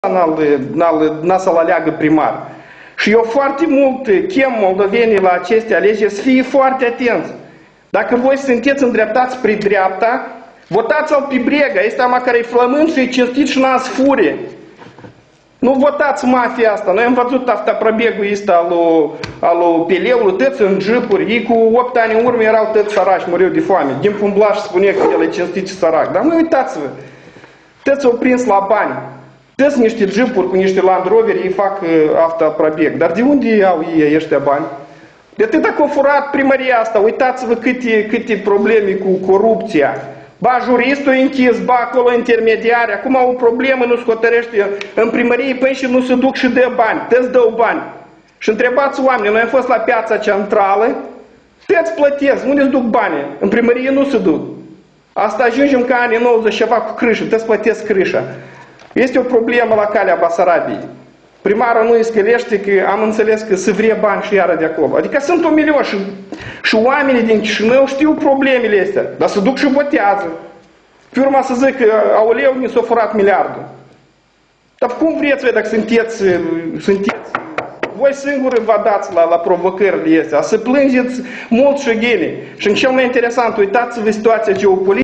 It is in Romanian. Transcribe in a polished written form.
n-a să-l aleagă primar. Și eu foarte mult chem moldovenii la aceste alegeri să fie foarte atenți. Dacă voi sunteți îndreptați spre dreapta, votați-l pe Brega, este ama care e flământ și e cinstit și n-a sfure. Nu votați mafia asta. Noi am văzut aftaprabegul ăsta al lui Peleului, tăți în jipuri. Ei cu 8 ani în urmă erau tăți săraci, măreau de foame. Din Pumblaș spune că el e cinstit și sărac. Dar mă, uitați-vă, tăți au prins la bani. Tăți niște jipuri cu niște Land Rover, ei fac aftaprabeg. Dar de unde au ei ăștia bani? De atât dacă au furat primăria asta, uitați-vă câte probleme cu corupția. Ba juristul e închis, ba acolo intermediari, acum au o problemă, nu se hotărăște în primărie, până și nu se duc și dă bani, tăți dau bani. Și întrebați oamenii, noi am fost la piața centrală, tăți plătesc, unde se duc banii? În primărie nu se duc. Asta ajungem ca anii 90 ceva cu crâșă, tăți plătesc crâșa. Este o problemă la calea Basarabiei. Primarul nu iscălește că am înțeles că se vrea bani și iară de acolo. Adică sunt 1 milion și oamenii din Chișinău știu problemele astea, dar se duc și votează. Pe urma să zic că aoleu ni s-a furat miliardul. Dar cum vreți voi dacă sunteți voi singuri vă dați la provocările astea, să plângeți mult și ghene. Și în cel mai interesant, uitați-vă situația geopolitică.